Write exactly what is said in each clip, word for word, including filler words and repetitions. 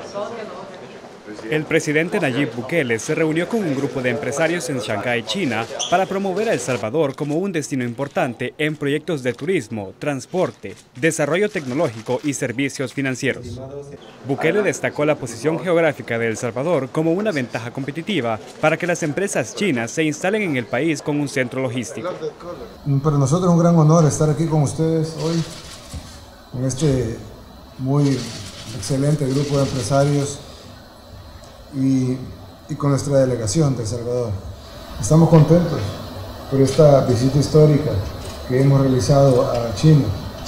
El presidente Nayib Bukele se reunió con un grupo de empresarios en Shanghái, China, para promover a El Salvador como un destino importante en proyectos de turismo, transporte, desarrollo tecnológico y servicios financieros. Bukele destacó la posición geográfica de El Salvador como una ventaja competitiva para que las empresas chinas se instalen en el país con un centro logístico. Para nosotros es un gran honor estar aquí con ustedes hoy, en este muy excelente grupo de empresarios y, y con nuestra delegación de El Salvador. Estamos contentos por esta visita histórica que hemos realizado a China.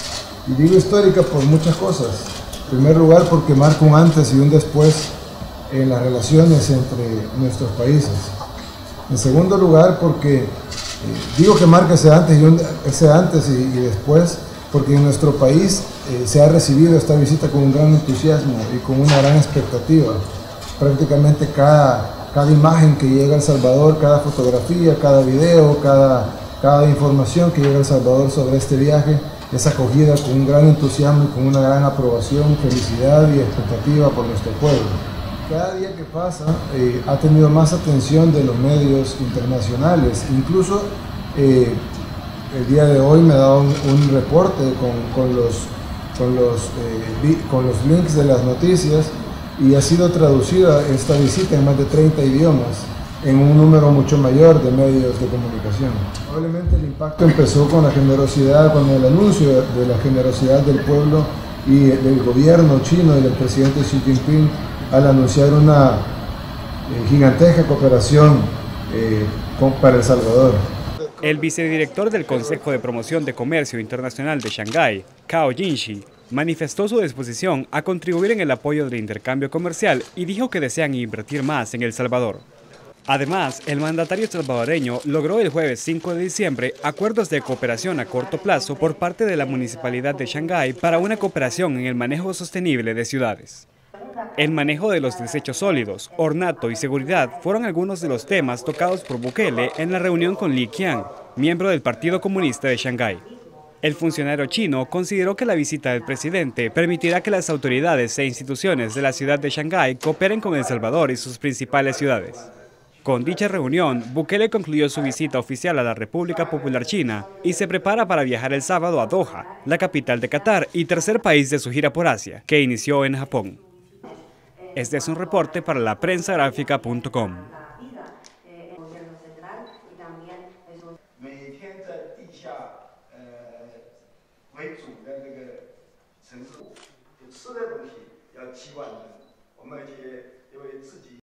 Y digo histórica por muchas cosas. En primer lugar, porque marca un antes y un después en las relaciones entre nuestros países. En segundo lugar, porque eh, digo que marca ese antes y, un, ese antes y, y después, porque en nuestro país eh, se ha recibido esta visita con un gran entusiasmo y con una gran expectativa. Prácticamente cada, cada imagen que llega a El Salvador, cada fotografía, cada video, cada, cada información que llega a El Salvador sobre este viaje es acogida con un gran entusiasmo y con una gran aprobación, felicidad y expectativa por nuestro pueblo. Cada día que pasa eh, ha tenido más atención de los medios internacionales, incluso eh, el día de hoy me ha dado un, un reporte con, con, los, con, los, eh, con los links de las noticias y ha sido traducida esta visita en más de treinta idiomas en un número mucho mayor de medios de comunicación. Probablemente el impacto empezó con la generosidad, con el anuncio de la generosidad del pueblo y del gobierno chino y del presidente Xi Jinping al anunciar una eh, gigantesca cooperación eh, con, para El Salvador. El vicedirector del Consejo de Promoción de Comercio Internacional de Shanghái, Cao Jinshi, manifestó su disposición a contribuir en el apoyo del intercambio comercial y dijo que desean invertir más en El Salvador. Además, el mandatario salvadoreño logró el jueves cinco de diciembre acuerdos de cooperación a corto plazo por parte de la Municipalidad de Shanghái para una cooperación en el manejo sostenible de ciudades. El manejo de los desechos sólidos, ornato y seguridad fueron algunos de los temas tocados por Bukele en la reunión con Li Qiang, miembro del Partido Comunista de Shanghái. El funcionario chino consideró que la visita del presidente permitirá que las autoridades e instituciones de la ciudad de Shanghái cooperen con El Salvador y sus principales ciudades. Con dicha reunión, Bukele concluyó su visita oficial a la República Popular China y se prepara para viajar el sábado a Doha, la capital de Qatar y tercer país de su gira por Asia, que inició en Japón. Este es un reporte para la prensa gráfica punto com.